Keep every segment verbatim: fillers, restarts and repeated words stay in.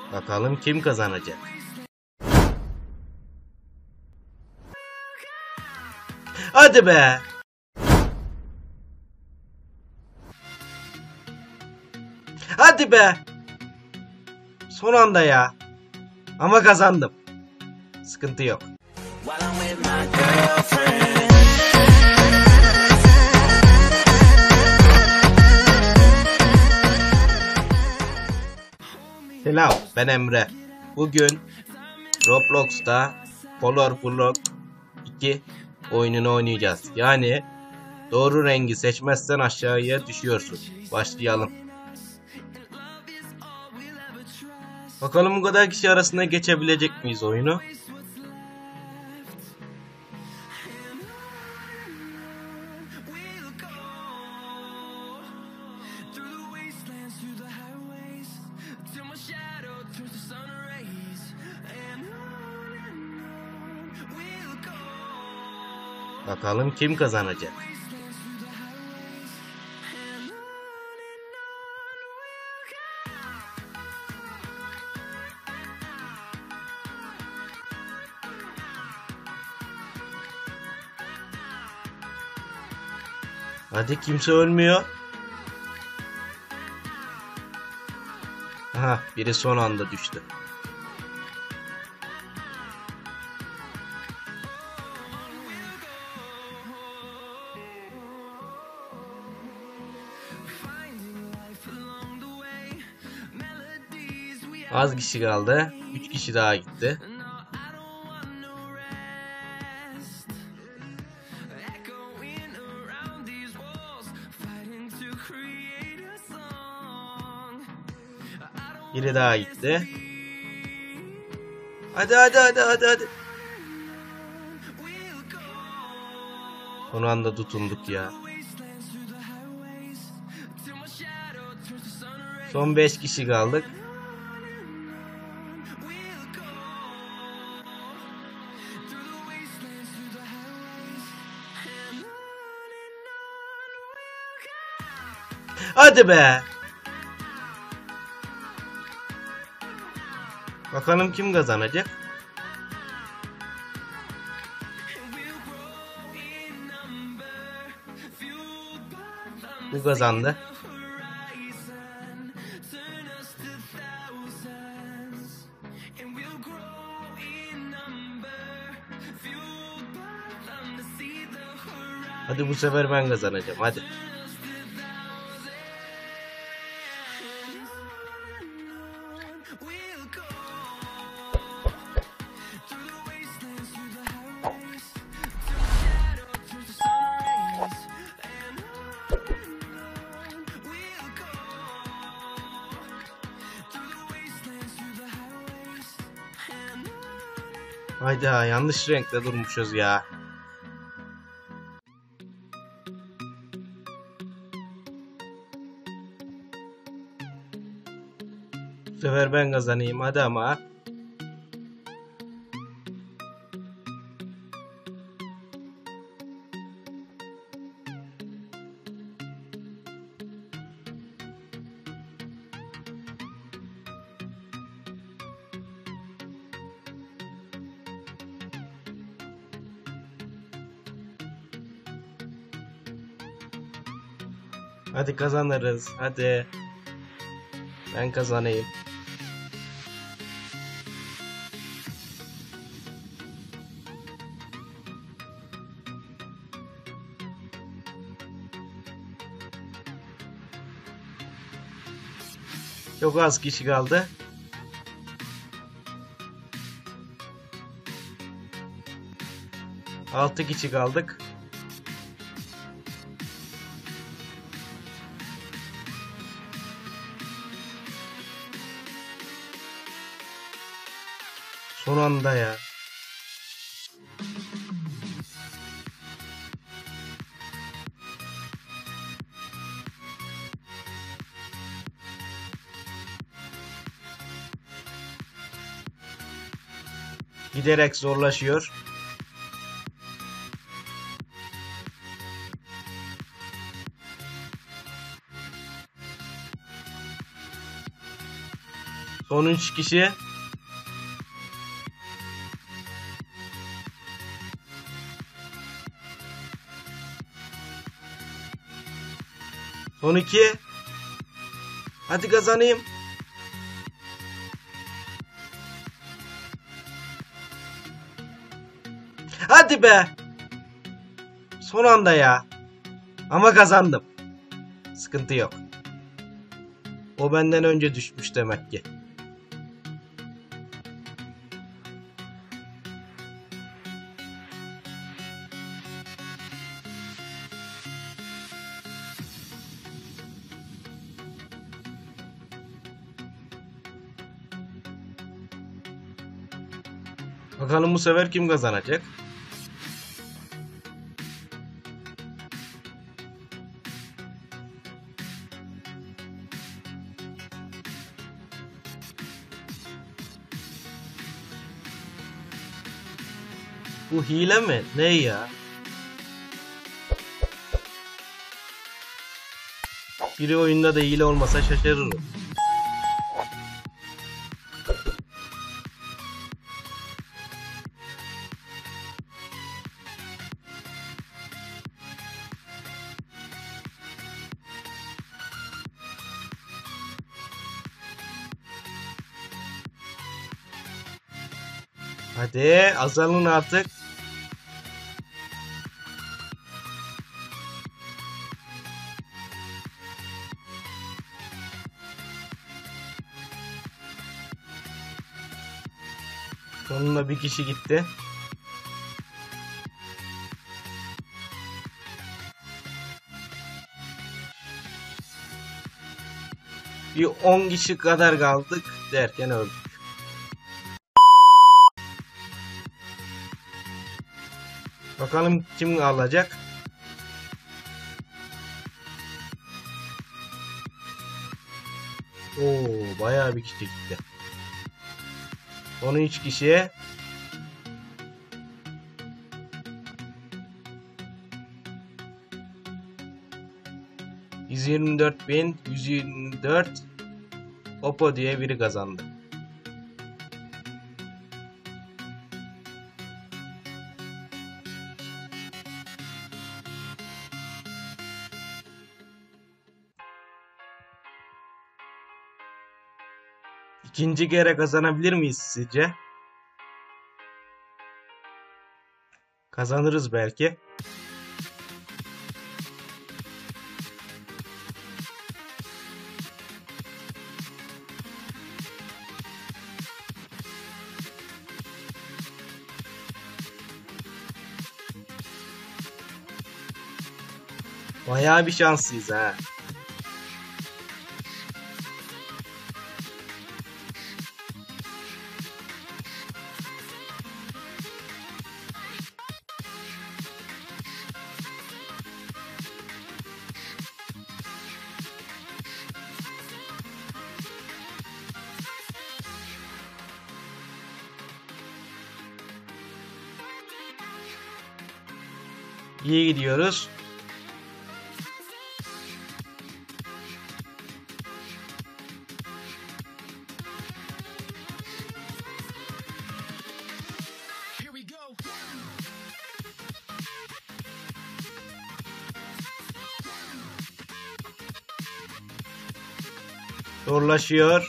Bakalım kim kazanacak? Hadi be! Hadi be! Son anda ya. Ama kazandım. Sıkıntı yok. Selam, ben Emre. Bugün Roblox'ta Color Block iki oyununu oynayacağız. Yani doğru rengi seçmezsen aşağıya düşüyorsun. Başlayalım. Bakalım bu kadar kişi arasında geçebilecek miyiz oyunu? Bakalım kim kazanacak? Hadi, kimse ölmüyor. Aha, biri son anda düştü. Az kişi kaldı. üç kişi daha gitti. Biri daha gitti. Hadi hadi hadi hadi hadi. Son anda tutunduk ya. Son beş kişi kaldık. Hadi be. Bakalım kim kazanacak? Bu kazandı. Hadi bu sefer ben kazanacağım. Hadi. Hayda, yanlış renkte durmuşuz ya. Bu sefer ben kazanayım hadi ama. Hadi kazanırız. Hadi. Ben kazanayım. Çok az kişi kaldı. Altı kişi kaldık. Son anda ya. Giderek zorlaşıyor. Son üç kişi. Son iki. Hadi kazanayım. Hadi be. Son anda ya. Ama kazandım. Sıkıntı yok. O benden önce düşmüş demek ki. Bakalım bu sefer kim kazanacak? Bu hile mi? Ne ya? Biri oyunda da hile olmasa şaşırırım. Hadi azalın artık. Sonunda bir kişi gitti. Bir on kişi kadar kaldık derken öldük. Bakalım kim alacak? Oo, bayağı bir kişi gitti. on üç kişi. yüz yirmi dört bin yüz yirmi dört Oppo diye biri kazandı. İkinci kere kazanabilir miyiz sizce? Kazanırız belki. Bayağı bir şanslıyız ha. İyi gidiyoruz. Zorlaşıyor.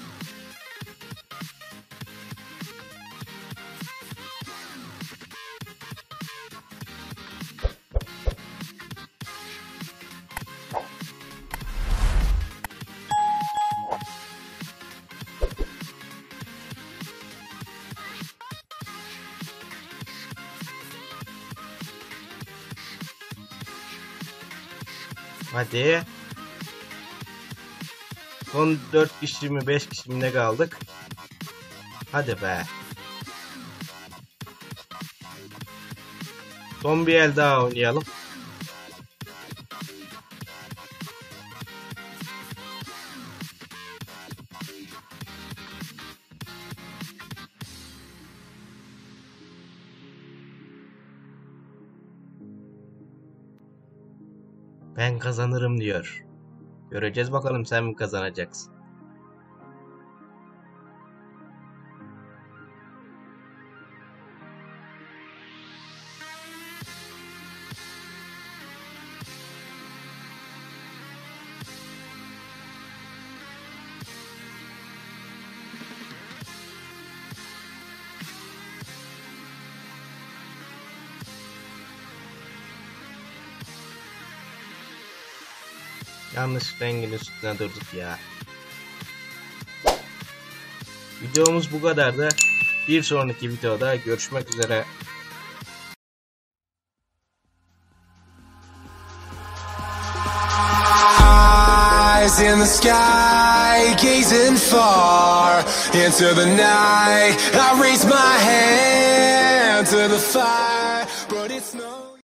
Hadi. Son dört kişi mi beş kişi mi ne kaldık? Hadi be. Son bir el daha oynayalım. Ben kazanırım diyor. Göreceğiz bakalım sen mi kazanacaksın. Yanlış rengin üstüne durduk ya. Videomuz bu kadar da. Bir sonraki videoda görüşmek üzere. Eyes in the sky, gazing far into the night. I raise my hand to the fire.